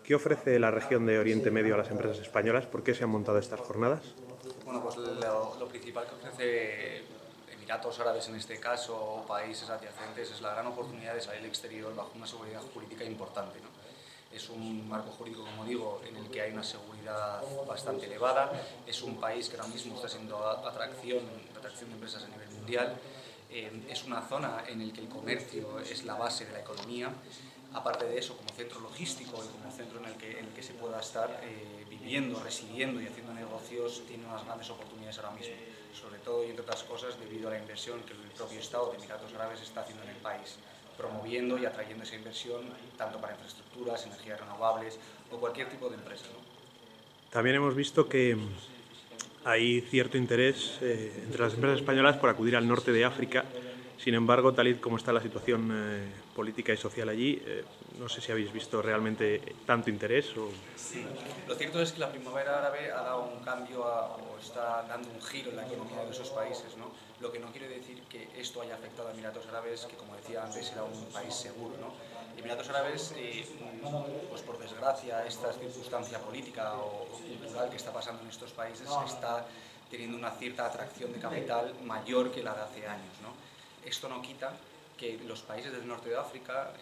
¿Qué ofrece la región de Oriente Medio a las empresas españolas? ¿Por qué se han montado estas jornadas? Bueno, pues lo principal que ofrece Emiratos Árabes en este caso, o países adyacentes, es la gran oportunidad de salir al exterior bajo una seguridad jurídica importante, ¿no? Es un marco jurídico, como digo, en el que hay una seguridad bastante elevada. Es un país que ahora mismo está siendo atracción de empresas a nivel mundial. Es una zona en la que el comercio es la base de la economía. Aparte de eso, como centro logístico y como centro en el que se pueda estar viviendo, residiendo y haciendo negocios, tiene unas grandes oportunidades ahora mismo, sobre todo y entre otras cosas debido a la inversión que el propio Estado de Emiratos Árabes está haciendo en el país, promoviendo y atrayendo esa inversión tanto para infraestructuras, energías renovables o cualquier tipo de empresa, ¿no? También hemos visto que hay cierto interés entre las empresas españolas por acudir al norte de África. Sin embargo, tal y como está la situación política y social allí, no sé si habéis visto realmente tanto interés o... Sí, lo cierto es que la primavera árabe ha dado un cambio o está dando un giro en la economía de esos países, ¿no? Lo que no quiere decir que esto haya afectado a Emiratos Árabes, que como decía antes era un país seguro, ¿no? Emiratos Árabes, pues por desgracia, esta circunstancia política o cultural que está pasando en estos países está teniendo una cierta atracción de capital mayor que la de hace años, ¿no? Esto no quita que los países del norte de África,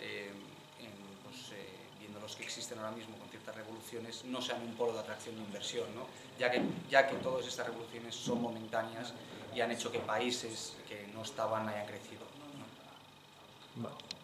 viendo los que existen ahora mismo con ciertas revoluciones, no sean un polo de atracción de inversión, ¿no? ya que todas estas revoluciones son momentáneas y han hecho que países que no estaban hayan crecido, ¿no? Vale.